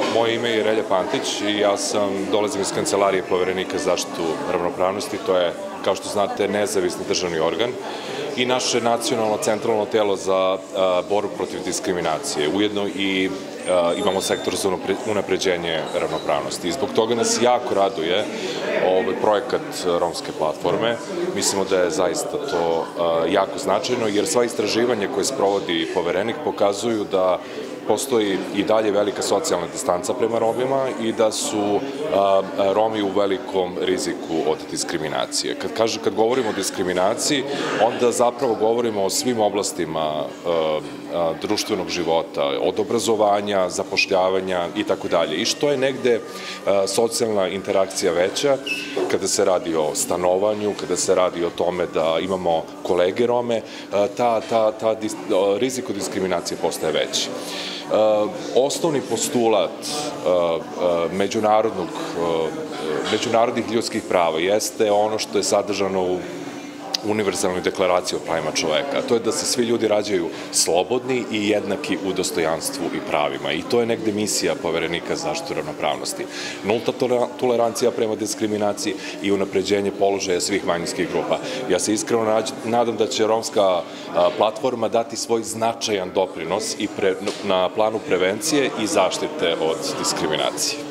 Moje ime je Relja Pantić i ja dolazim iz Kancelarije Poverenika za zaštitu ravnopravnosti. To je, kao što znate, nezavisni državni organ i naše nacionalno centralno telo za borbu protiv diskriminacije. Ujedno i imamo sektor za unapređenje ravnopravnosti. I zbog toga nas jako raduje projekat romske platforme. Mislimo da je zaista to jako značajno, jer sva istraživanja koje sprovodi Poverenik pokazuju da postoji i dalje velika socijalna distanca prema Romima i da su Romi u velikom riziku od diskriminacije. Kad govorimo o diskriminaciji, onda zapravo govorimo o svim oblastima društvenog života, od obrazovanja, zapošljavanja i tako dalje. I što je negde socijalna interakcija veća, kada se radi o stanovanju, kada se radi o tome da imamo kolege Rome, rizik od diskriminacije postaje veći. Osnovni postulat međunarodnih ljudskih prava jeste ono što je sadržano u univerzalnoj deklaraciji o pravima čoveka. To je da se svi ljudi rađaju slobodni i jednaki u dostojanstvu i pravima. I to je negde misija Poverenika za zaštitu ravnopravnosti. Nulta tolerancija prema diskriminaciji i unapređenje položaja svih manjinskih grupa. Ja se iskreno nadam da će romska platforma dati svoj značajan doprinos i na planu prevencije i zaštite od diskriminacije.